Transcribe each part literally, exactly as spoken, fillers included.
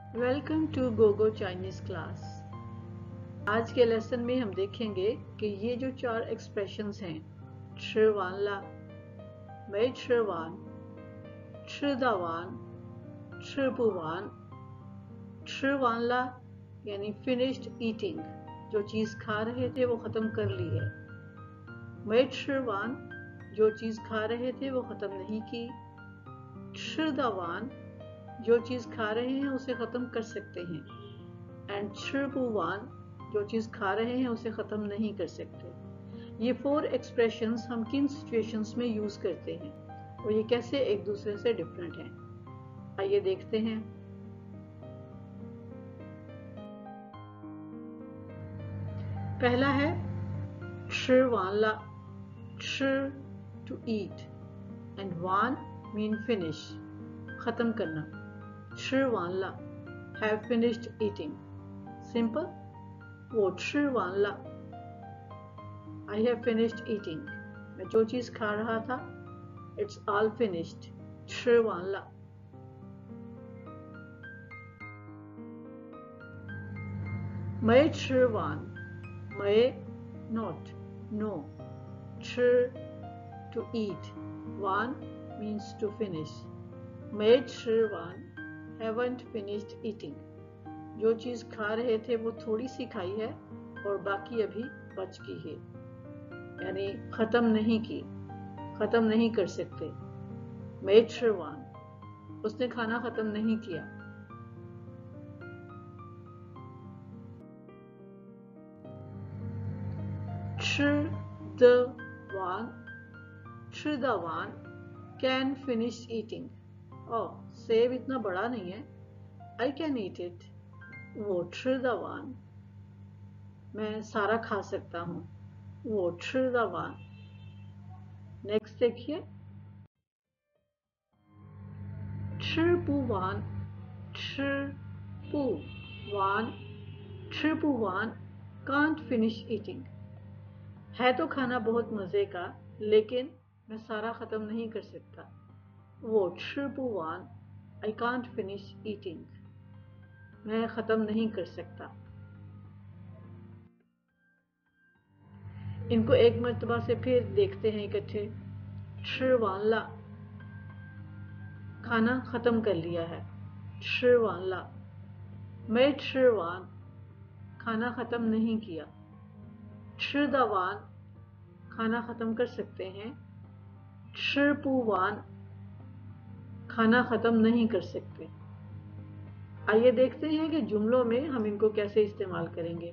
Welcome to GoGo Chinese class. आज के lesson में हम देखेंगे कि ये जो चार एक्सप्रेशंस हैं, छिवानला, मैं छिवान, छिदावान, छिपुवान। छिवानला यानी फिनिश्ड ईटिंग, जो चीज खा रहे थे वो खत्म कर ली है। मैं छिवान, जो चीज खा रहे थे वो खत्म नहीं की। छिदावान, जो चीज खा रहे हैं उसे खत्म कर सकते हैं। एंड छिपुवान, जो चीज खा रहे हैं उसे खत्म नहीं कर सकते। ये फोर एक्सप्रेशंस हम किन सिचुएशंस में यूज करते हैं और ये कैसे एक दूसरे से डिफरेंट हैं, आइए देखते हैं। पहला है छिवानला, छि टू ईट एंड वान मीन फिनिश, खत्म करना। छिवानला, have finished eating. Simple. 我吃完了 I have finished eating. मैं जो चीज खा रहा था, it's all finished. 吃完了 मैं 吃完 मैं not no 吃 to eat, 完 means to finish. मैं 吃完 haven't finished eating. जो चीज खा रहे थे वो थोड़ी सी खाई है और बाकी अभी बच की है, यानी खत्म नहीं की, खत्म नहीं कर सकते। मैं छिवान, उसने खाना खत्म नहीं किया। छिदावान, छिदावान कैन फिनिश ईटिंग। ओह, सेब इतना बड़ा नहीं है, आई कैन ईट इट। वो छिदावान, मैं सारा खा सकता हूँ। वो छिदावान। नेक्स्ट देखिए, छिपुवान, छिपुवान, छिपुवान कांट फिनिश ईटिंग। है तो खाना बहुत मजे का, लेकिन मैं सारा खत्म नहीं कर सकता। वो छिपुवान, आई कांट फिनिश ईटिंग, मैं खत्म नहीं कर सकता। इनको एक मर्तबा से फिर देखते हैं इकट्ठे। छिवानला, खाना खत्म कर लिया है। छिवानला, मैं छिवान, खाना खत्म नहीं किया। छिदावान, खाना खत्म कर सकते हैं। छिपुवान, खाना खत्म नहीं कर सकते। आइए देखते हैं कि जुमलों में हम इनको कैसे इस्तेमाल करेंगे।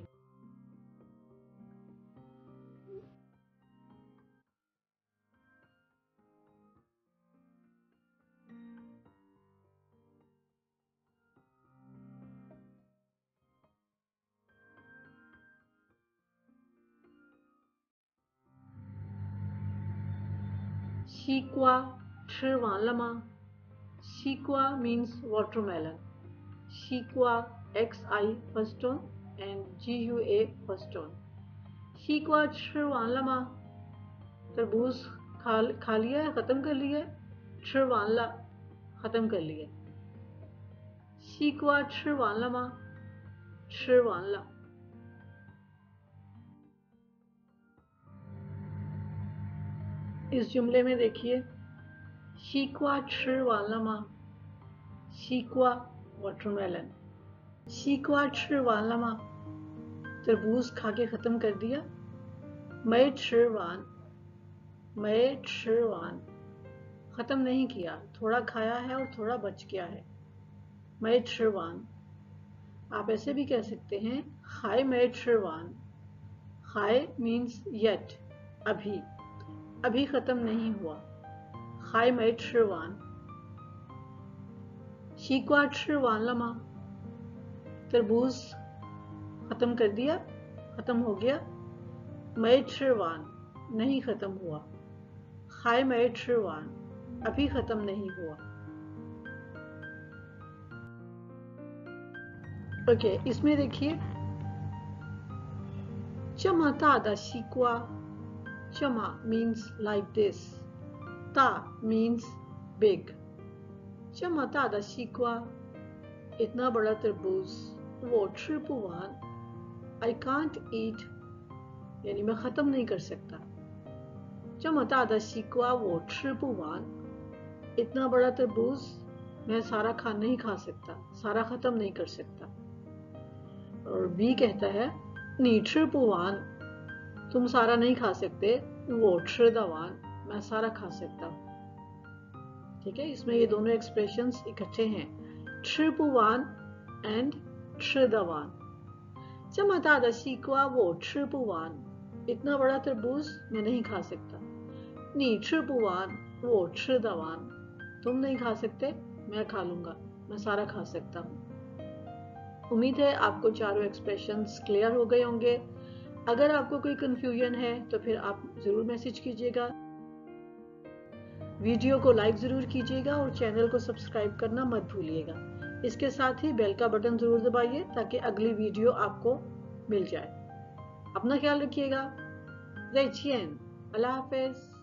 西瓜吃完了吗？西瓜 means watermelon. 西瓜 X I first tone and G U A first tone. 西瓜吃完了吗？ तरबूज खा खा लिया है, खत्म कर लिया है। 吃完了 खत्म कर लिया। 西瓜吃完了吗？吃完了。इस जुमले में देखिए, सीक्वा छिवानला, सीक्वा वाटरमेलन, सीक्वा छिवानला, तरबूज खा के खत्म कर दिया। मैं छिवान, मैं छिवान, खत्म नहीं किया, थोड़ा खाया है और थोड़ा बच गया है। मैं छिवान। आप ऐसे भी कह सकते हैं, हाय मैं छिवान। हाय मीन्स येट, अभी, अभी खत्म नहीं हुआ। हाय मैं छिवान। सीक्वा छिवानला, तरबूज खत्म कर दिया, खत्म हो गया। मैं छिवान, नहीं खत्म हुआ। हाय मैं छिवान, अभी खत्म नहीं हुआ। ओके okay, इसमें देखिए, चमा तादा सीक्वा। Chama means like this. Ta means big. 这么大的西瓜 इतना बड़ा तरबूज, वो吃不完, I can't eat, यानी मैं खत्म नहीं कर सकता. 这么大的西瓜我吃不完, इतना बड़ा तरबूज मैं सारा खा नहीं खा सकता, सारा खत्म नहीं कर सकता. और बी कहता है 你吃不完, तुम सारा नहीं खा सकते, 我吃得完, मैं सारा खा सकता हूँ. ठीक है, इसमें ये दोनों एक्सप्रेशंस इकट्ठे हैं, 吃不完 and 吃得完. 这么大的西瓜我吃不完, इतना बड़ा तरबूज मैं नहीं खा सकता. 你吃不完我吃得完, तुम नहीं खा सकते, मैं खा लूंगा, मैं सारा खा सकता हूँ. उम्मीद है आपको चारों एक्सप्रेशंस क्लियर हो गए होंगे. अगर आपको कोई कंफ्यूजन है तो फिर आप जरूर मैसेज कीजिएगा. वीडियो को लाइक जरूर कीजिएगा और चैनल को सब्सक्राइब करना मत भूलिएगा. इसके साथ ही बेल का बटन जरूर दबाइए ताकि अगली वीडियो आपको मिल जाए. अपना ख्याल रखिएगा. जय छियन, अल्लाह हाफिज.